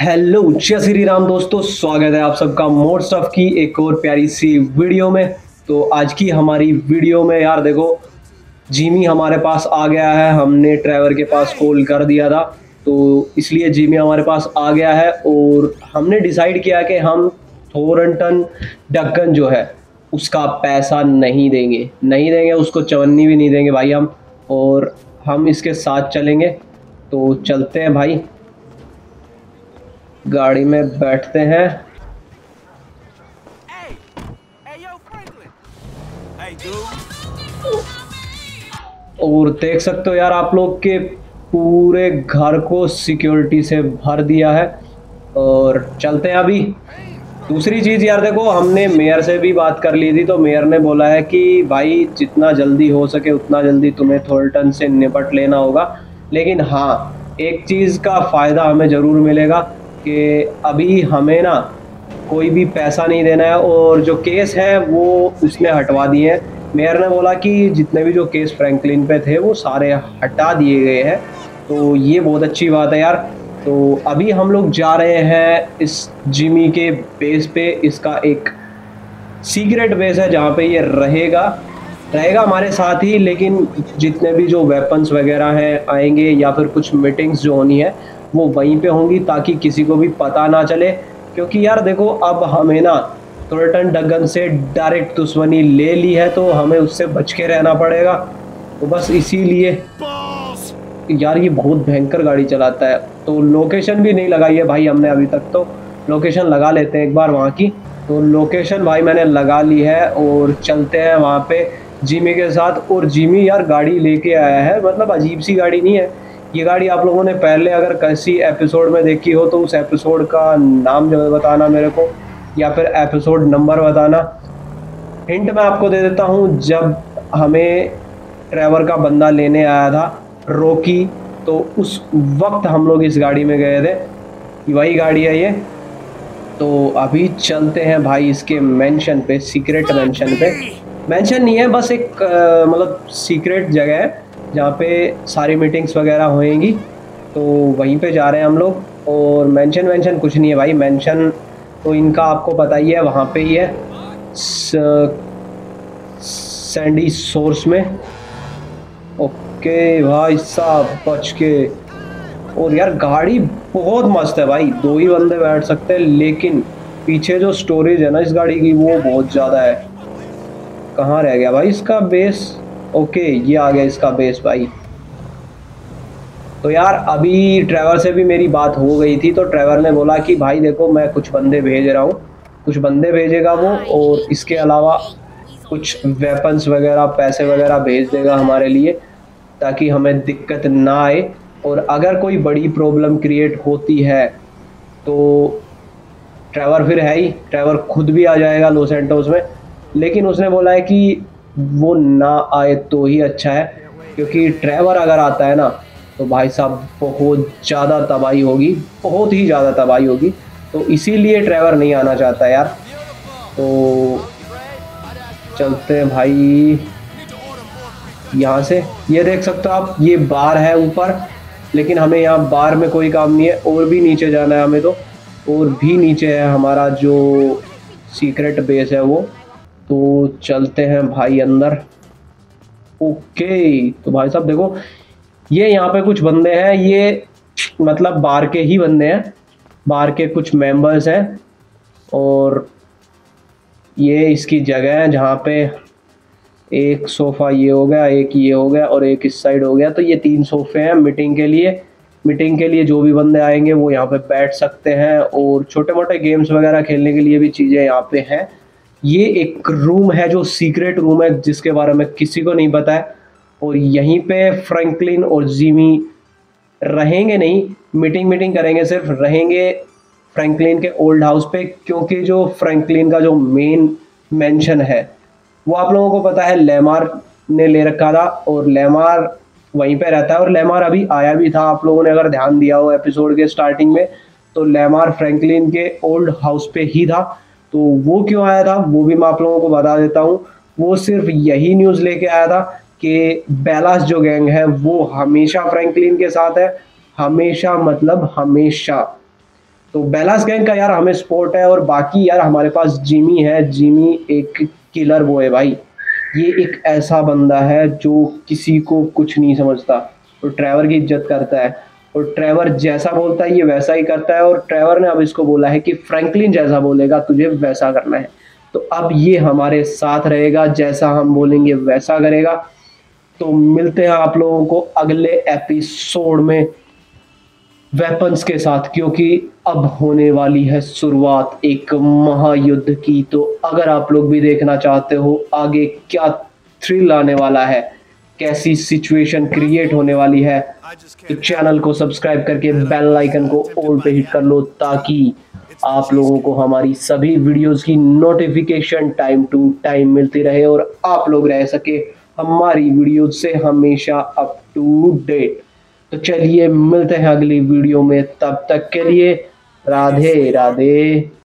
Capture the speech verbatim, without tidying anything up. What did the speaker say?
Hello जय श्री राम दोस्तों, स्वागत है आप सबका मोड स्टफ की एक और प्यारी सी वीडियो में। तो आज की हमारी वीडियो में यार देखो, जिमी हमारे पास आ गया है। हमने ट्रेवर के पास कॉल कर दिया था, तो इसलिए जिमी हमारे पास आ गया है और हमने डिसाइड किया कि हम थोरंटन डक्कन जो है उसका पैसा नहीं देंगे नहीं देंगे उसको चवन्नी भी नहीं देंगे भाई हम। और हम इसके साथ चलेंगे, तो चलते हैं भाई, गाड़ी में बैठते हैं। Hey, hey, yo, Franklin. Hey, dude. और देख सकते हो यार आप लोग के पूरे घर को सिक्योरिटी से भर दिया है और चलते हैं अभी। दूसरी चीज़ यार देखो, हमने मेयर से भी बात कर ली थी, तो मेयर ने बोला है कि भाई जितना जल्दी हो सके उतना जल्दी तुम्हें थोरटन से निपट लेना होगा। लेकिन हाँ, एक चीज़ का फ़ायदा हमें ज़रूर मिलेगा कि अभी हमें ना कोई भी पैसा नहीं देना है और जो केस है वो उसने हटवा दिए हैं। मेयर ने बोला कि जितने भी जो केस फ्रैंकलिन पे थे वो सारे हटा दिए गए हैं, तो ये बहुत अच्छी बात है यार। तो अभी हम लोग जा रहे हैं इस जिमी के बेस पे। इसका एक सीक्रेट बेस है जहाँ पे ये रहेगा रहेगा हमारे साथ ही, लेकिन जितने भी जो वेपन्स वगैरह हैं आएंगे या फिर कुछ मीटिंग्स जो होनी है वो वहीं पे होंगी, ताकि किसी को भी पता ना चले। क्योंकि यार देखो, अब हमें ना थोरटन डगन से डायरेक्ट दुश्मनी ले ली है, तो हमें उससे बच के रहना पड़ेगा। तो बस इसीलिए यार ये बहुत भयंकर गाड़ी चलाता है। तो लोकेशन भी नहीं लगाई है भाई हमने अभी तक, तो लोकेशन लगा लेते हैं एक बार वहाँ की। तो लोकेशन भाई मैंने लगा ली है और चलते हैं वहाँ पे जिमी के साथ। और जिमी यार गाड़ी लेके आया है, मतलब अजीब सी गाड़ी नहीं है ये गाड़ी। आप लोगों ने पहले अगर किसी एपिसोड में देखी हो तो उस एपिसोड का नाम जो बताना मेरे को, या फिर एपिसोड नंबर बताना। हिंट मैं आपको दे देता हूँ, जब हमें ट्रेवर का बंदा लेने आया था रॉकी, तो उस वक्त हम लोग इस गाड़ी में गए थे। वही गाड़ी है ये। तो अभी चलते हैं भाई इसके मेंशन पे, सीक्रेट मेंशन पे। मेंशन नहीं है, बस एक अ, मतलब सीक्रेट जगह है जहाँ पे सारी मीटिंग्स वगैरह होएंगी, तो वहीं पे जा रहे हैं हम लोग। और मेंशन मेंशन कुछ नहीं है भाई, मेंशन तो इनका आपको पता ही है, वहाँ पे ही है सैंडी सोर्स में। ओके भाई साहब, बच के। और यार गाड़ी बहुत मस्त है भाई, दो ही बंदे बैठ सकते हैं, लेकिन पीछे जो स्टोरेज है ना इस गाड़ी की वो बहुत ज़्यादा है। कहाँ रह गया भाई इसका बेस? ओके, ये आ गया इसका बेस भाई। तो यार अभी ट्रेवर से भी मेरी बात हो गई थी, तो ट्रेवर ने बोला कि भाई देखो मैं कुछ बंदे भेज रहा हूँ, कुछ बंदे भेजेगा वो, और इसके अलावा कुछ वेपन्स वगैरह पैसे वगैरह भेज देगा हमारे लिए, ताकि हमें दिक्कत ना आए। और अगर कोई बड़ी प्रॉब्लम क्रिएट होती है तो ट्रेवर फिर है ही, ट्रेवर खुद भी आ जाएगा लॉस सैंटोस में। लेकिन उसने बोला है कि वो ना आए तो ही अच्छा है, क्योंकि ट्रेवर अगर आता है ना तो भाई साहब बहुत ज़्यादा तबाही होगी, बहुत ही ज़्यादा तबाही होगी। तो इसीलिए ट्रेवर नहीं आना चाहता यार। तो चलते हैं भाई यहाँ से। ये देख सकते हो आप, ये बार है ऊपर, लेकिन हमें यहाँ बार में कोई काम नहीं है। और भी नीचे जाना है हमें, तो और भी नीचे है हमारा जो सीक्रेट बेस है वो। तो चलते हैं भाई अंदर। ओके, तो भाई साहब देखो, ये यहाँ पे कुछ बंदे हैं, ये मतलब बार के ही बंदे हैं, बार के कुछ मेंबर्स हैं। और ये इसकी जगह है जहाँ पे एक सोफ़ा ये हो गया, एक ये हो गया और एक इस साइड हो गया। तो ये तीन सोफ़े हैं मीटिंग के लिए। मीटिंग के लिए जो भी बंदे आएंगे वो यहाँ पे बैठ सकते हैं, और छोटे मोटे गेम्स वगैरह खेलने के लिए भी चीज़ें यहाँ पे हैं। ये एक रूम है जो सीक्रेट रूम है, जिसके बारे में किसी को नहीं पता है। और यहीं पे फ्रैंकलिन और जिमी रहेंगे, नहीं मीटिंग मीटिंग करेंगे, सिर्फ रहेंगे फ्रैंकलिन के ओल्ड हाउस पे। क्योंकि जो फ्रैंकलिन का जो मेन मेंशन है वो आप लोगों को पता है लेमार ने ले रखा था, और लेमार वहीं पे रहता है। और लेमार अभी आया भी था, आप लोगों ने अगर ध्यान दिया हो एपिसोड के स्टार्टिंग में, तो लेमार फ्रैंकलिन के ओल्ड हाउस पे ही था। तो वो क्यों आया था वो भी मैं आप लोगों को बता देता हूँ। वो सिर्फ यही न्यूज़ लेके आया था कि बेलास जो गैंग है वो हमेशा फ्रैंकलिन के साथ है, हमेशा मतलब हमेशा। तो बेलास गैंग का यार हमें सपोर्ट है, और बाकी यार हमारे पास जिमी है। जिमी एक किलर वो है भाई, ये एक ऐसा बंदा है जो किसी को कुछ नहीं समझता और ट्रेवर की इज्जत करता है, और ट्रेवर जैसा बोलता है ये वैसा ही करता है। और ट्रेवर ने अब इसको बोला है कि फ्रैंकलिन जैसा बोलेगा तुझे वैसा करना है। तो अब ये हमारे साथ रहेगा, जैसा हम बोलेंगे वैसा करेगा। तो मिलते हैं आप लोगों को अगले एपिसोड में वेपन्स के साथ, क्योंकि अब होने वाली है शुरुआत एक महायुद्ध की। तो अगर आप लोग भी देखना चाहते हो आगे क्या थ्रिल आने वाला है, कैसी सिचुएशन क्रिएट होने वाली है, तो चैनल को सब्सक्राइब करके बेल आइकन को ऑल पे हिट कर लो, ताकि आप लोगों को हमारी सभी वीडियोस की नोटिफिकेशन टाइम टू टाइम मिलती रहे और आप लोग रह सके हमारी वीडियोस से हमेशा अप टू डेट। तो चलिए मिलते हैं अगली वीडियो में, तब तक के लिए राधे राधे।